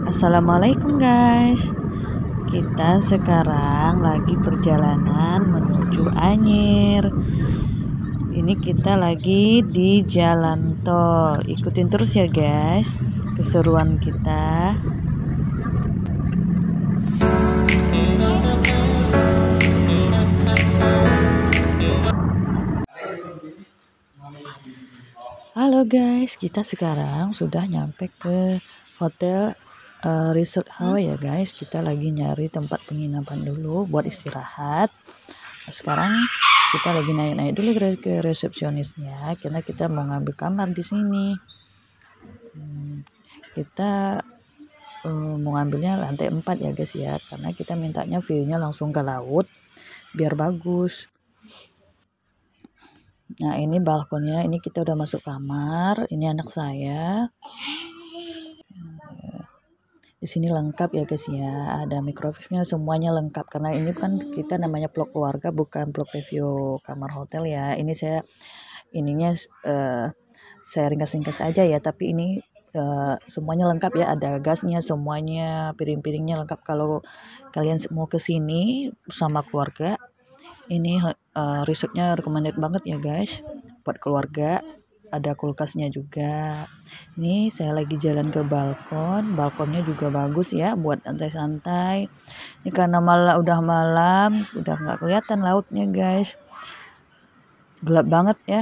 Assalamualaikum guys. Kita sekarang lagi perjalanan menuju Anyer. Ini kita lagi di jalan tol. Ikutin terus ya guys keseruan kita. Halo guys, kita sekarang sudah nyampe ke hotel Resort Hawaii ya guys. Kita lagi nyari tempat penginapan dulu buat istirahat. Sekarang kita lagi naik-naik dulu ke resepsionisnya karena kita mau ngambil kamar di sini. Kita mau ngambilnya lantai 4 ya guys ya, karena kita mintanya view-nya langsung ke laut biar bagus. Nah ini balkonnya, ini kita udah masuk kamar. Ini anak saya. Di sini lengkap ya guys ya, ada microwave-nya, semuanya lengkap karena ini kan kita namanya vlog keluarga, bukan vlog review kamar hotel ya. Ini saya saya ringkas-ringkas aja ya, tapi ini semuanya lengkap ya, ada gasnya, semuanya, piring-piringnya lengkap. Kalau kalian mau ke sini sama keluarga, ini resortnya recommended banget ya guys buat keluarga. Ada kulkasnya juga. Nih saya lagi jalan ke balkonnya juga bagus ya buat santai-santai. Ini karena udah malam, udah nggak kelihatan lautnya guys, gelap banget ya.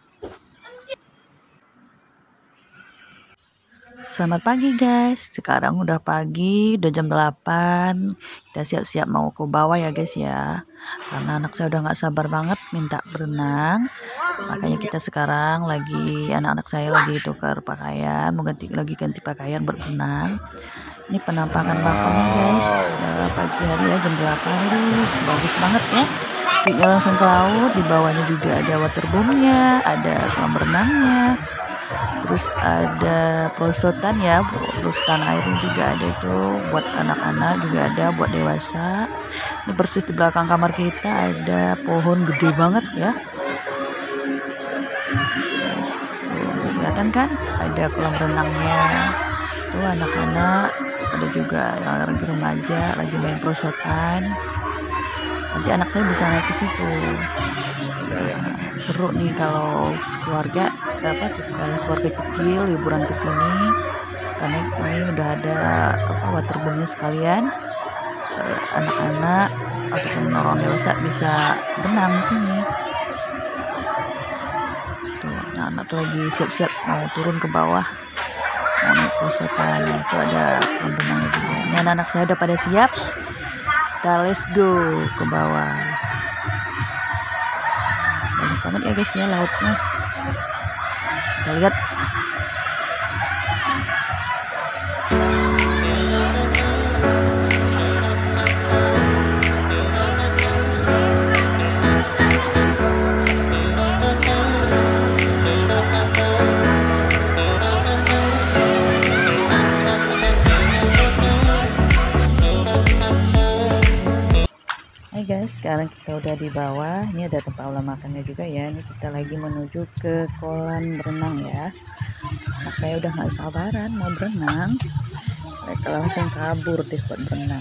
Selamat pagi guys, sekarang udah pagi, udah jam 8. Kita siap-siap mau ke bawah ya guys ya, karena anak saya udah nggak sabar banget minta berenang. Makanya kita sekarang anak-anak saya lagi tukar pakaian, mau ganti pakaian buat berenang. Ini penampakan balkonnya guys, pagi hari ya jam 8. Bagus banget ya, view-nya langsung ke laut. Di bawahnya juga ada waterboomnya, ada kolam renangnya. Terus ada perosotan ya, perosotan airnya juga ada itu buat anak-anak, juga ada buat dewasa. Ini persis di belakang kamar kita ada pohon gede banget ya. Kelihatan kan ada kolam renangnya. Tuh anak-anak, ada juga yang lagi remaja lagi main perosotan. Nanti anak saya bisa naik ke situ. Seru nih kalau keluarga kecil liburan ke sini, karena ini udah ada waterboomnya sekalian. Anak-anak ataupun orang dewasa bisa berenang di sini. Tuh anak-anak tuh lagi siap-siap mau turun ke bawah, mau naik perosotan. Itu ada kolam renangnya juga. Ini anak-anak saya udah pada siap, kita let's go ke bawah. Bagus banget ya guys ya lautnya, kita lihat. Guys, sekarang kita udah di bawah. Ini ada tempat olah makannya juga ya. Ini kita lagi menuju ke kolam renang ya. Anak saya udah nggak sabaran mau berenang. Mereka langsung kabur deh buat berenang.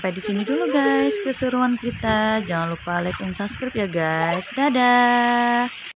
sampai di sini dulu guys keseruan kita. Jangan lupa like dan subscribe ya guys. Dadah.